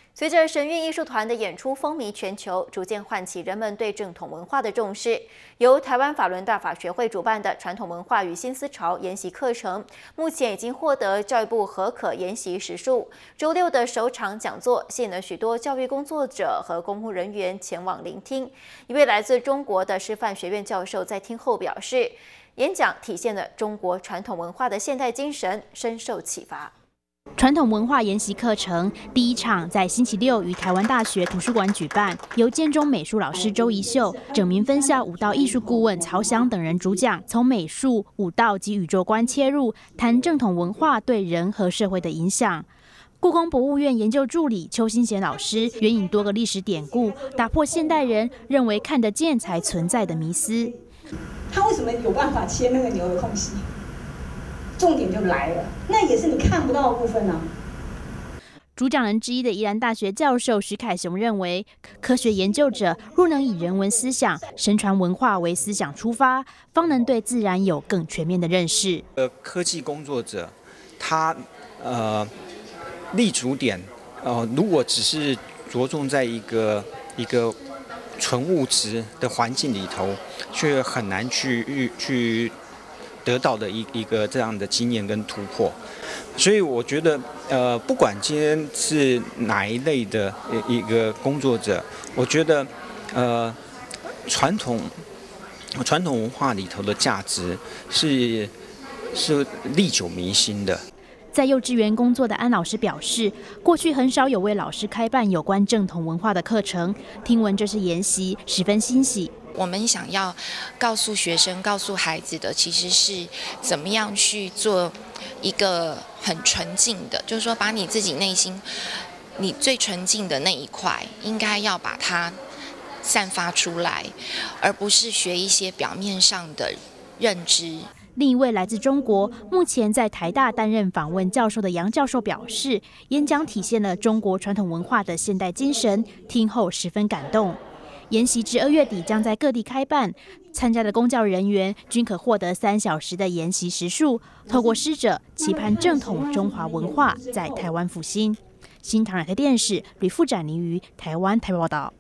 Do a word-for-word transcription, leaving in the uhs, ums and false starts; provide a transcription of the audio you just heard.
随着神韵艺术团的演出风靡全球，逐渐唤起人们对正统文化的重视。由台湾法轮大法学会主办的传统文化与新思潮研习课程，目前已经获得教育部核可研习时数。周六的首场讲座吸引了许多教育工作者和公务人员前往聆听。一位来自中国的师范学院教授在听后表示，演讲体现了中国传统文化的现代精神，深受启发。 传统文化研习课程第一场在星期六于台湾大学图书馆举办，由建中美术老师周宜秀、整民分校舞蹈艺术顾问曹翔等人主讲，从美术、舞蹈及宇宙观切入，谈正统文化对人和社会的影响。故宫博物院研究助理邱新贤老师援引多个历史典故，打破现代人认为看得见才存在的迷思。 他为什么有办法切那个牛的空隙？重点就来了，那也是你看不到的部分啊。 主讲人之一的宜兰大学教授徐凯雄认为，科学研究者若能以人文思想、神传文化为思想出发，方能对自然有更全面的认识。 呃，科技工作者，他呃立足点，呃，如果只是着重在一个一个纯物质的环境里头，却很难去去。得到的一一个这样的经验跟突破，所以我觉得，呃，不管今天是哪一类的一个工作者，我觉得，呃，传统传统文化里头的价值是是历久弥新的。 在幼稚园工作的安老师表示，过去很少有为老师开办有关正统文化的课程，听闻这是研习，十分欣喜。 我们想要告诉学生、告诉孩子的，其实是怎么样去做一个很纯净的，就是说，把你自己内心你最纯净的那一块，应该要把它散发出来，而不是学一些表面上的认知。 另一位来自中国，目前在台大担任访问教授的杨教授表示，演讲体现了中国传统文化的现代精神，听后十分感动。研习至二月底将在各地开办，参加的公教人员均可获得三小时的研习时数。透过师者，期盼正统中华文化在台湾复兴。新唐人台电视吕富展林于台湾台报道。